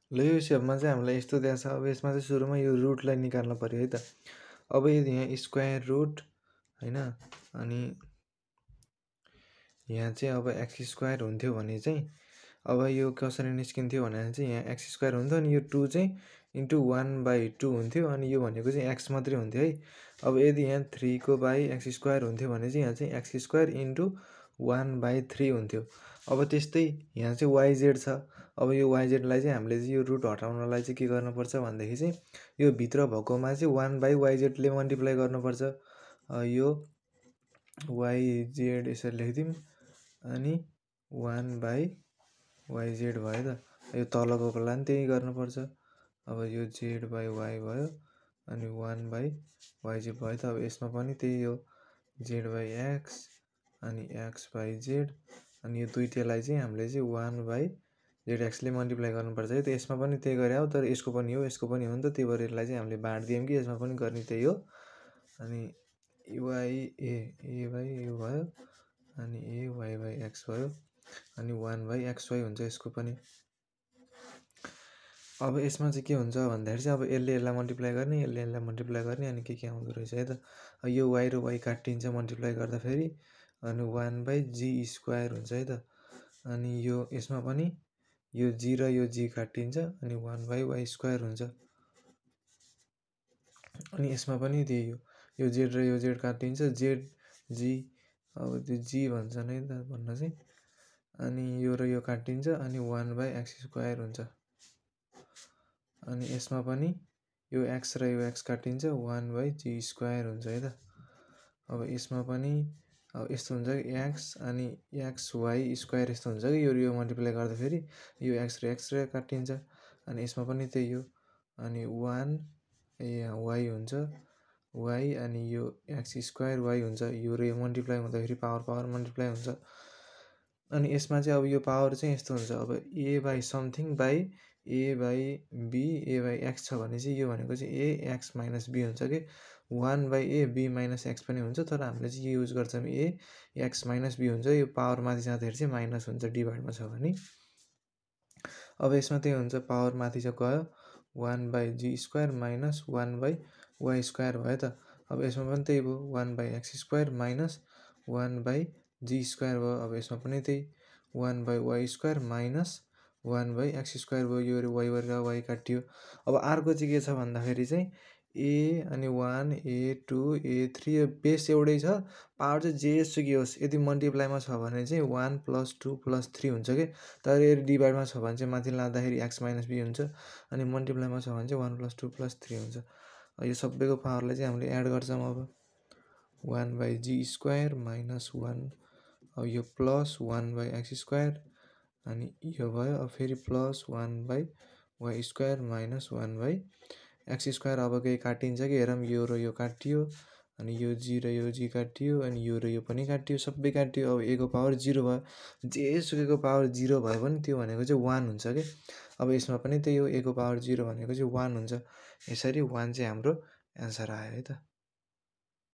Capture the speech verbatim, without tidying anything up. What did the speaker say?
ल यो सेपमा चाहिँ हामीलाई यस्तो दिएको छ। अब यसमा चाहिँ सुरुमा यो रुटलाई निकाल्नु पर्यो है त। अब यदि यहाँ स्क्वायर रुट हैन अनि यहाँ चाहिँ अब एक्स स्क्वायर हुन्थ्यो भने चाहिँ अब यो कसरी निस्किन्थ्यो भने चाहिँ यहाँ एक्स स्क्वायर हुन्थ्यो अनि यो टू चाहिँ इन्टु वान बाई टू हुन्थ्यो अनि यो भनेको चाहिँ एक्स मात्रै हुन्थ्यो है। अब यदि यहाँ थ्री को बाई एक्स स्क्वायर हुन्थ्यो भने चाहिँ यहाँ चाहिँ x square into one by three हुन्थ्यो। अब त्यस्तै यहाँ चाहिँ वाइजेड छ। अब यो वाइजेडलाई चाहिँ हामीले चाहिँ यो रुट हटाउनलाई चाहिँ के गर्नुपर्छ भन्दाखेरि चाहिँ यो भित्र भएकोमा चाहिँ वान बाई वाइजेडले मल्टिप्लाई गर्नुपर्छ। यो वाइजेड यसरी लेखिदिउँ अनि वान बाई वाइजेड भयो त। यो तलकोको लागि त्यही गर्नुपर्छ। अब यो जेड बाई वाई भयो अनि वान बाई वाइजेड भयो त। अब यसमा पनि त्यही हो जेड बाई एक्स अनि एक्स बाई जेड अनि यो दुईटैलाई चाहिँ हामीले चाहिँ वान बाई जेड एक्सले मल्टिप्लाई गर्नुपर्छ है त। यसमा पनि त्यही गरे हो तर यसको पनि हो यसको पनि हो नि त, त्यही भएर यसलाई चाहिँ हामीले बाँडिदियौँ कि यसमा पनि गर्ने त्यही हो। अनि वाई ए ए बाई यो भयो अनि ए वाई बाई एक्स भयो अनि वान बाई एक्स वाई हुन्छ यसको पनि। अब यसमा चाहिँ के हुन्छ भन्दाखेरि चाहिँ अब यसले यसलाई मल्टिप्लाई गर्ने यसले यसलाई मल्टिप्लाई गर्ने अनि के के आउँदो रहेछ है त। यो वाई र वाई काटिन्छ मल्टिप्लाई गर्दाखेरि अनि वान बाई जी स्क्वायर हुन्छ है त। अनि यो यसमा पनि यो जी र यो जी काटिन्छ अनि वान बाई वाई स्क्वायर हुन्छ। अनि यसमा पनि त्यही हो यो जेड र यो जेड काटिन्छ जेड जी अब त्यो जी भन्छ नै त भन्न चाहिँ अनि यो र यो काटिन्छ अनि वान बाई एक्स स्क्वायर हुन्छ। अनि यसमा पनि यो एक्स र यो एक्स काटिन्छ वान बाई जी स्क्वायर हुन्छ है त। अब यसमा पनि अब यस्तो हुन्छ कि एक्स अनि एक्स वाई स्क्वायर यस्तो हुन्छ कि यो यो मल्टिप्लाई गर्दाखेरि यो एक्स र एक्स र काटिन्छ अनि यसमा पनि त्यही हो अनि वान यहाँ वाई हुन्छ वाई अनि यो एक्स स्क्वायर वाई हुन्छ यो र यो मल्टिप्लाई हुँदाखेरि पावर पावर मल्टिप्लाई हुन्छ। अनि यसमा चाहिँ अब यो पावर चाहिँ यस्तो हुन्छ अब a by something by a by b a by x छ भने चाहिँ यो भनेको चाहिँ ए एक्स माइनस बी हुन्छ कि one by a b minus x पनि हुन्छ तर हामीले चाहिँ यो युज गर्छौँ ए एक्स माइनस बी हुन्छ। यो पावर माथि जाँदाखेरि चाहिँ माइनस हुन्छ डिभाइडमा छ भने। अब यसमा त्यही हुन्छ पावर माथि चाहिँ गयो one by z square minus one by y square भयो त। अब यसमा पनि त्यही भयो one by x square minus one by z square भयो। अब यसमा पनि त्यही one by y square minus one by x square भयो यो वाई र वाई काटियो। अब अर्को चाहिँ के छ भन्दाखेरि चाहिँ ए अनि one a two a three base एउटै छ पावर चाहिँ जेसुकै होस् यदि मल्टिप्लाईमा छ भने चाहिँ one plus two plus three हुन्छ कि तर यदि डिभाइडमा छ भने चाहिँ माथि लाँदाखेरि एक्स माइनस बी हुन्छ अनि मल्टिप्लाईमा छ भने चाहिँ one plus two plus three हुन्छ। यो सबैको पावरलाई चाहिँ हामीले एड गर्छौँ। अब one by z square minus one अब यो plus one by x square अनि यो भयो अब फेरि plus one by y square minus one by x square. अब केही काटिन्छ कि हेरौँ यो र यो काटियो अनि यो जी र यो जी काटियो अनि यो र यो पनि काटियो सबै काटियो। अब ए को पावर जिरो भयो जेसुकैको पावर जिरो भयो भने त्यो भनेको चाहिँ वान हुन्छ कि। अब यसमा पनि त्यही हो ए को पावर जिरो भनेको चाहिँ वान हुन्छ। यसरी वान चाहिँ हाम्रो एन्सर आयो है त।